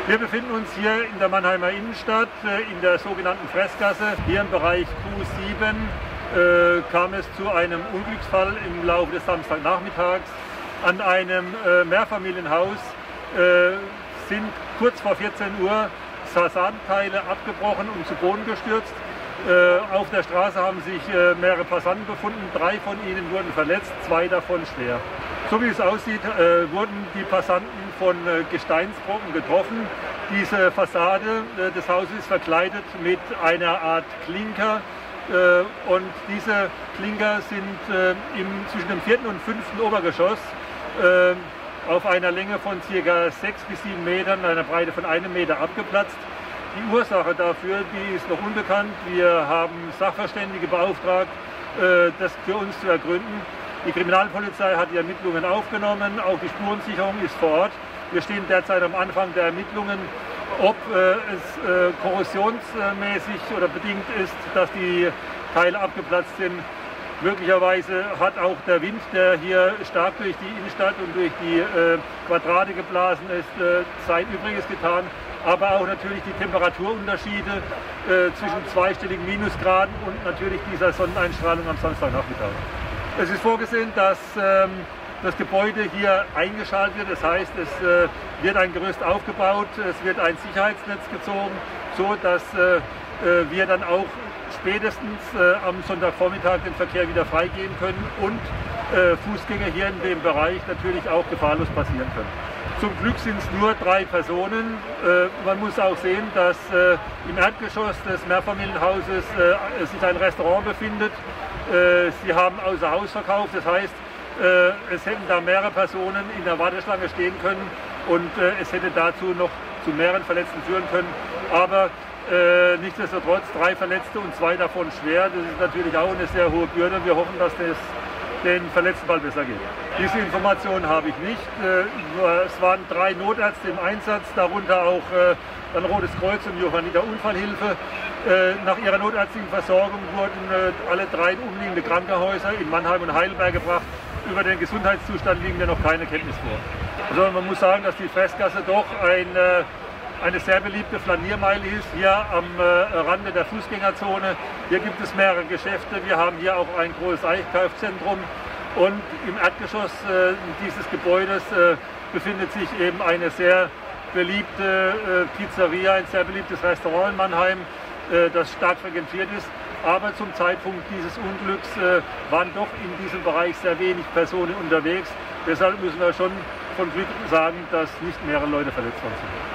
Wir befinden uns hier in der Mannheimer Innenstadt, in der sogenannten Fressgasse. Hier im Bereich Q7 kam es zu einem Unglücksfall im Laufe des Samstagnachmittags. An einem Mehrfamilienhaus sind kurz vor 14 Uhr Fassadenteile abgebrochen und zu Boden gestürzt. Auf der Straße haben sich mehrere Passanten befunden. 3 von ihnen wurden verletzt, 2 davon schwer. So wie es aussieht, wurden die Passanten von Gesteinsbrocken getroffen. Diese Fassade des Hauses ist verkleidet mit einer Art Klinker. Und diese Klinker sind zwischen dem 4. und 5. Obergeschoss auf einer Länge von ca. 6 bis 7 Metern, einer Breite von 1 Meter abgeplatzt. Die Ursache dafür, die ist noch unbekannt. Wir haben Sachverständige beauftragt, das für uns zu ergründen. Die Kriminalpolizei hat die Ermittlungen aufgenommen, auch die Spurensicherung ist vor Ort. Wir stehen derzeit am Anfang der Ermittlungen, ob es korrosionsmäßig oder bedingt ist, dass die Teile abgeplatzt sind. Möglicherweise hat auch der Wind, der hier stark durch die Innenstadt und durch die Quadrate geblasen ist, sein Übriges getan. Aber auch natürlich die Temperaturunterschiede zwischen zweistelligen Minusgraden und natürlich dieser Sonneneinstrahlung am Samstagnachmittag. Es ist vorgesehen, dass das Gebäude hier eingeschaltet wird. Das heißt, es wird ein Gerüst aufgebaut, es wird ein Sicherheitsnetz gezogen, so dass wir dann auch spätestens am Sonntagvormittag den Verkehr wieder freigeben können und Fußgänger hier in dem Bereich natürlich auch gefahrlos passieren können. Zum Glück sind es nur 3 Personen. Man muss auch sehen, dass im Erdgeschoss des Mehrfamilienhauses sich ein Restaurant befindet. Sie haben außer Haus verkauft, das heißt, es hätten da mehrere Personen in der Warteschlange stehen können und es hätte dazu noch zu mehreren Verletzten führen können. Aber nichtsdestotrotz 3 Verletzte und 2 davon schwer. Das ist natürlich auch eine sehr hohe Bürde. Wir hoffen, dass das den Verletzten bald besser geht. Diese Informationen habe ich nicht. Es waren 3 Notärzte im Einsatz, darunter auch ein Rotes Kreuz und Johanniter Unfallhilfe. Nach ihrer notärztlichen Versorgung wurden alle 3 in umliegende Krankenhäuser in Mannheim und Heidelberg gebracht. Über den Gesundheitszustand liegen ja noch keine Kenntnis vor. Also man muss sagen, dass die Fressgasse doch eine sehr beliebte Flaniermeile ist, hier am Rande der Fußgängerzone. Hier gibt es mehrere Geschäfte. Wir haben hier auch ein großes Einkaufszentrum. Und im Erdgeschoss dieses Gebäudes befindet sich eben eine sehr beliebte Pizzeria, ein sehr beliebtes Restaurant in Mannheim, das stark frequentiert ist. Aber zum Zeitpunkt dieses Unglücks waren doch in diesem Bereich sehr wenig Personen unterwegs. Deshalb müssen wir schon von Glück sagen, dass nicht mehrere Leute verletzt worden sind.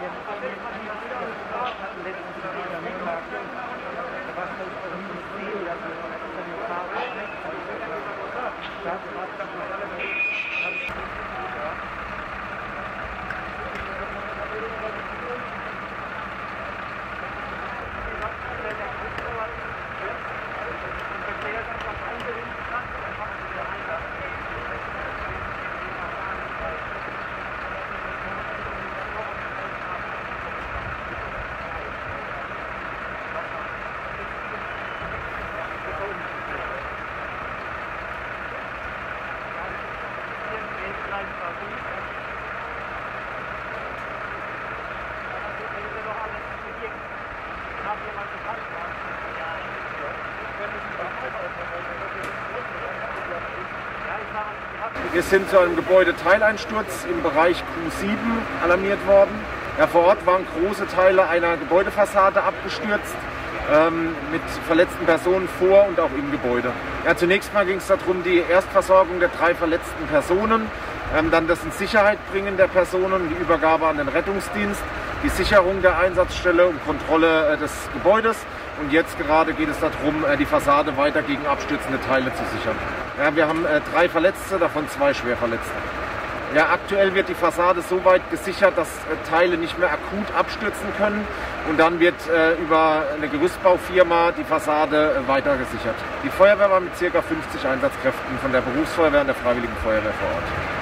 Wir sind zu einem Gebäudeteleinsturz im Bereich Q7 alarmiert worden. Ja, vor Ort waren große Teile einer Gebäudefassade abgestürzt, mit verletzten Personen vor und auch im Gebäude. Ja, zunächst mal ging es darum, die Erstversorgung der 3 verletzten Personen, dann das in Sicherheit bringen der Personen, die Übergabe an den Rettungsdienst, die Sicherung der Einsatzstelle und Kontrolle des Gebäudes. Und jetzt gerade geht es darum, die Fassade weiter gegen abstürzende Teile zu sichern. Ja, wir haben 3 Verletzte, davon 2 Schwerverletzte. Ja, aktuell wird die Fassade so weit gesichert, dass Teile nicht mehr akut abstürzen können. Und dann wird über eine Gerüstbaufirma die Fassade weiter gesichert. Die Feuerwehr war mit ca. 50 Einsatzkräften von der Berufsfeuerwehr und der Freiwilligen Feuerwehr vor Ort.